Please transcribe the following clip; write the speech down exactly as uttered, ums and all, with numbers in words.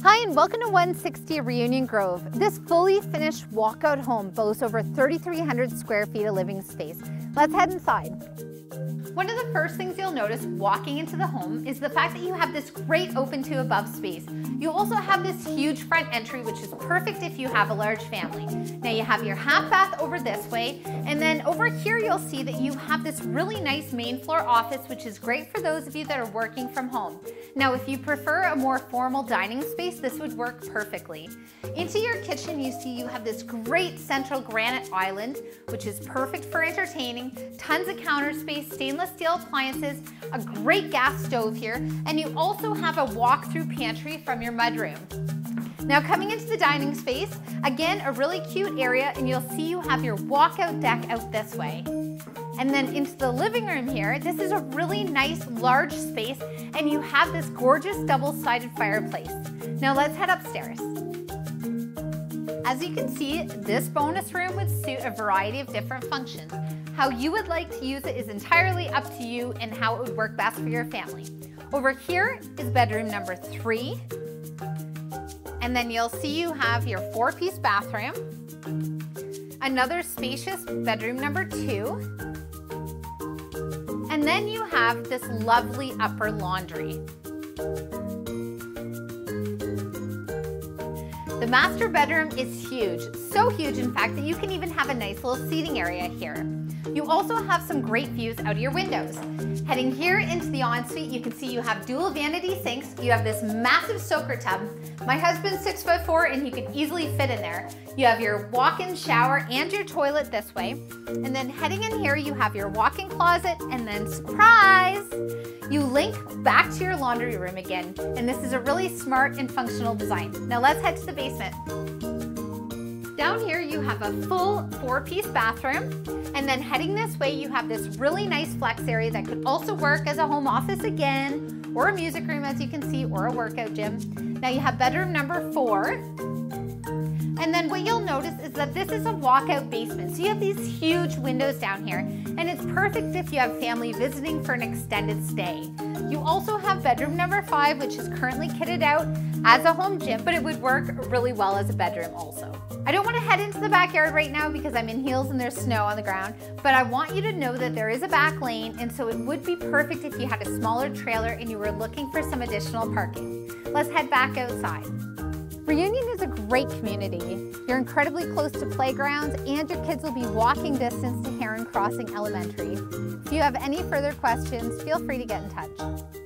Hi and welcome to one sixty Reunion Grove. This fully finished walkout home boasts over thirty-three hundred square feet of living space. Let's head inside. One of the first things you'll notice walking into the home is the fact that you have this great open to above space. You also have this huge front entry, which is perfect if you have a large family. Now you have your half bath over this way, and then over here you'll see that you have this really nice main floor office, which is great for those of you that are working from home. Now if you prefer a more formal dining space, this would work perfectly. Into your kitchen you see you have this great central granite island, which is perfect for entertaining, tons of counter space, stainless steel appliances, a great gas stove here, and you also have a walk-through pantry from your mudroom. Now coming into the dining space, again a really cute area, and you'll see you have your walkout deck out this way. And then into the living room here, this is a really nice large space, and you have this gorgeous double-sided fireplace. Now let's head upstairs. As you can see, this bonus room would suit a variety of different functions. How you would like to use it is entirely up to you and how it would work best for your family. Over here is bedroom number three. And then you'll see you have your four-piece bathroom, another spacious bedroom number two, and then you have this lovely upper laundry. The master bedroom is huge, so huge in fact that you can even have a nice little seating area here. You also have some great views out of your windows. Heading here into the ensuite, you can see you have dual vanity sinks. You have this massive soaker tub. My husband's six foot four and he could easily fit in there. You have your walk-in shower and your toilet this way. And then heading in here, you have your walk-in closet, and then surprise! You link back to your laundry room again. And this is a really smart and functional design. Now let's head to the basement. Down here you have a full four-piece bathroom, and then heading this way you have this really nice flex area that could also work as a home office again, or a music room as you can see, or a workout gym. Now you have bedroom number four, and then what you'll notice is that this is a walkout basement. So you have these huge windows down here, and it's perfect if you have family visiting for an extended stay. You also have bedroom number five, which is currently kitted out as a home gym, but it would work really well as a bedroom also. I don't want to head into the backyard right now because I'm in heels and there's snow on the ground, but I want you to know that there is a back lane, and so it would be perfect if you had a smaller trailer and you were looking for some additional parking. Let's head back outside. Reunion is a great community. You're incredibly close to playgrounds, and your kids will be walking distance to Heron Crossing Elementary. If you have any further questions, feel free to get in touch.